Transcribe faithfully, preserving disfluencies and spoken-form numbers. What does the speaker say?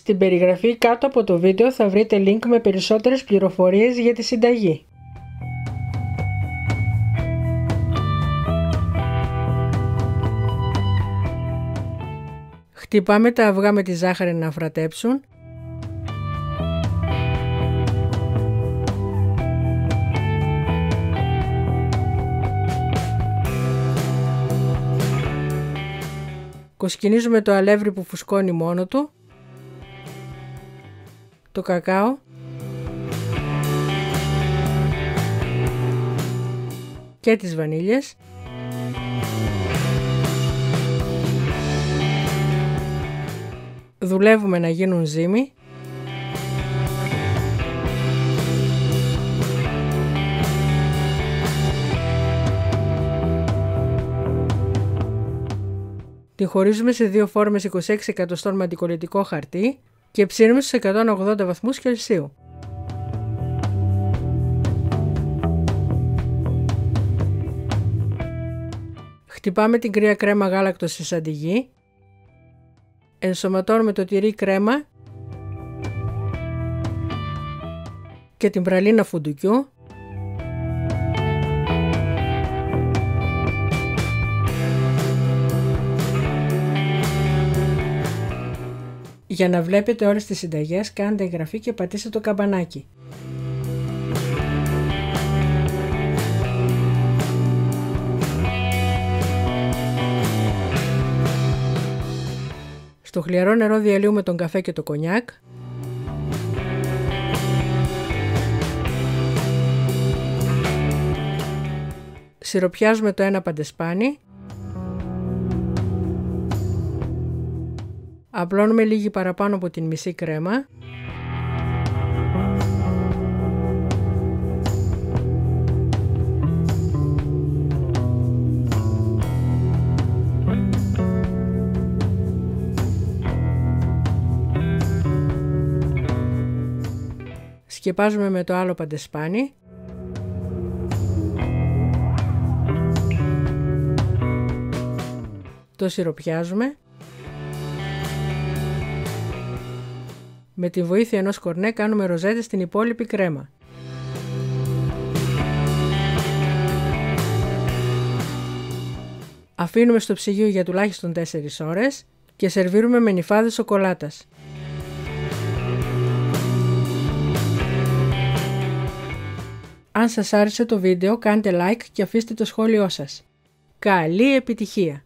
Στην περιγραφή κάτω από το βίντεο θα βρείτε link με περισσότερες πληροφορίες για τη συνταγή. Χτυπάμε τα αυγά με τη ζάχαρη να αφρατέψουν. Κοσκινίζουμε το αλεύρι που φουσκώνει μόνο του, το κακάο και τις βανίλιες. Δουλεύουμε να γίνουν ζύμη. Την χωρίζουμε σε δύο φόρμες είκοσι έξι εκατοστών με αντικολλητικό χαρτί και ψήνουμε στους εκατόν ογδόντα βαθμούς Κελσίου. Χτυπάμε την κρύα κρέμα γάλακτος σε σαντιγί. Ενσωματώνουμε το τυρί κρέμα και την πραλίνα φουντουκιού. Για να βλέπετε όλες τις συνταγές κάντε εγγραφή και πατήστε το καμπανάκι. Στο χλιαρό νερό διαλύουμε τον καφέ και το κονιάκ. Σιροπιάζουμε το ένα παντεσπάνι. Απλώνουμε λίγη παραπάνω από την μισή κρέμα. Σκεπάζουμε με το άλλο παντεσπάνι. Το σιροπιάζουμε. Με τη βοήθεια ενός κορνέ κάνουμε ροζέτες στην υπόλοιπη κρέμα. Αφήνουμε στο ψυγείο για τουλάχιστον τέσσερις ώρες και σερβίρουμε με νυφάδες σοκολάτας. Αν σας άρεσε το βίντεο κάντε like και αφήστε το σχόλιο σας. Καλή επιτυχία!